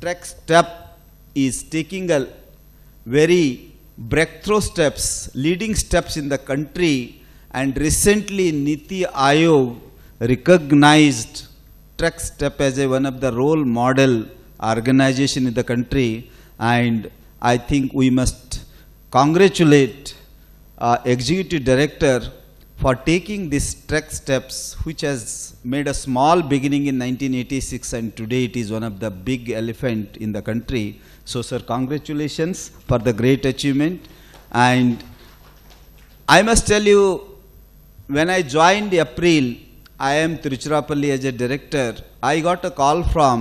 TREC-STEP is taking a very breakthrough steps, leading steps in the country, and recently NITI Aayog recognized TREC-STEP as one of the role model organization in the country, and I think we must congratulate Executive Director for taking this TREC-STEPs, which has made a small beginning in 1986, and today it is one of the big elephant in the country. So, sir, congratulations for the great achievement. And I must tell you, when I joined April, IIM Trichy as a director, I got a call from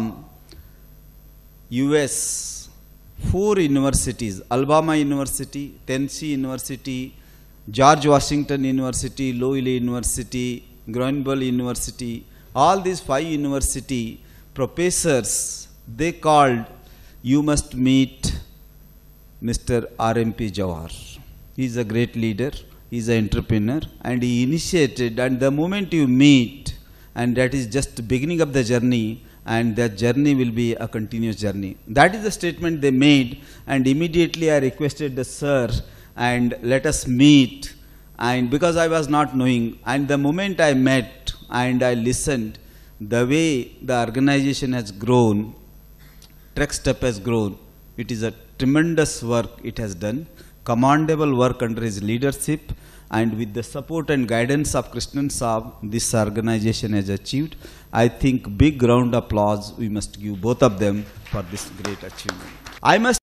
US, 4 universities: Alabama University, Tennessee University, George Washington University, Louisville University, Grenoble University. All these 5 university professors, they called, you must meet Mr. RMP Jawahar. He is a great leader, he is an entrepreneur, and he initiated, and the moment you meet, and that is just the beginning of the journey, and that journey will be a continuous journey. That is the statement they made, and immediately I requested the sir, and let us meet, and because I was not knowing, and the moment I met and I listened, the way the organization has grown, TREC-STEP has grown, it is a tremendous work it has done, commendable work under his leadership, and with the support and guidance of Krishnan Saab, this organization has achieved. I think big round of applause we must give both of them for this great achievement. I must